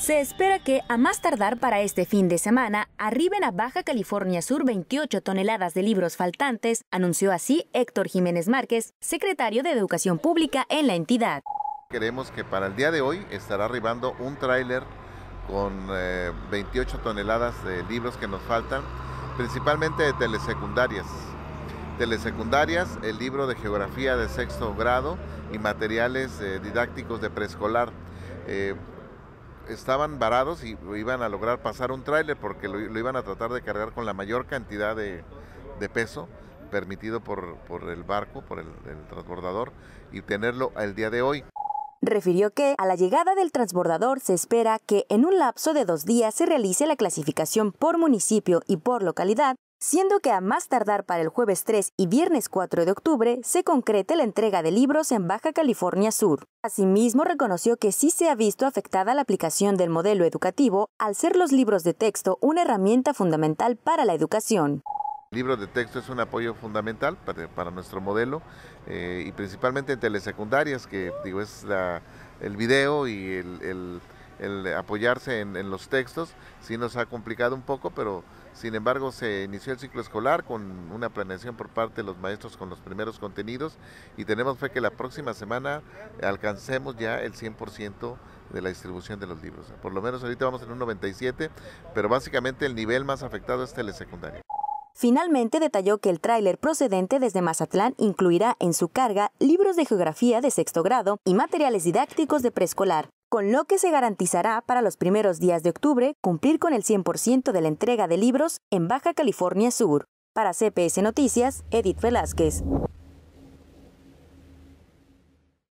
Se espera que, a más tardar para este fin de semana, arriben a Baja California Sur 28 toneladas de libros faltantes, anunció así Héctor Jiménez Márquez, secretario de Educación Pública en la entidad. Queremos que para el día de hoy estará arribando un tráiler con 28 toneladas de libros que nos faltan, principalmente de telesecundarias. El libro de geografía de sexto grado y materiales didácticos de preescolar. Estaban varados y iban a lograr pasar un tráiler porque lo iban a tratar de cargar con la mayor cantidad de peso permitido por el barco, por el transbordador, y tenerlo el día de hoy. Refirió que a la llegada del transbordador se espera que en un lapso de 2 días se realice la clasificación por municipio y por localidad, siendo que a más tardar para el jueves 3 y viernes 4 de octubre se concrete la entrega de libros en Baja California Sur. Asimismo, reconoció que sí se ha visto afectada la aplicación del modelo educativo al ser los libros de texto una herramienta fundamental para la educación. El libro de texto es un apoyo fundamental para nuestro modelo y principalmente en telesecundarias, que digo es el video y el apoyarse en los textos. Sí nos ha complicado un poco, pero sin embargo se inició el ciclo escolar con una planeación por parte de los maestros con los primeros contenidos y tenemos fe que la próxima semana alcancemos ya el 100% de la distribución de los libros. Por lo menos ahorita vamos en un 97%, pero básicamente el nivel más afectado es telesecundaria. Finalmente detalló que el tráiler procedente desde Mazatlán incluirá en su carga libros de geografía de sexto grado y materiales didácticos de preescolar, con lo que se garantizará para los primeros días de octubre cumplir con el 100% de la entrega de libros en Baja California Sur. Para CPS Noticias, Edith Velázquez.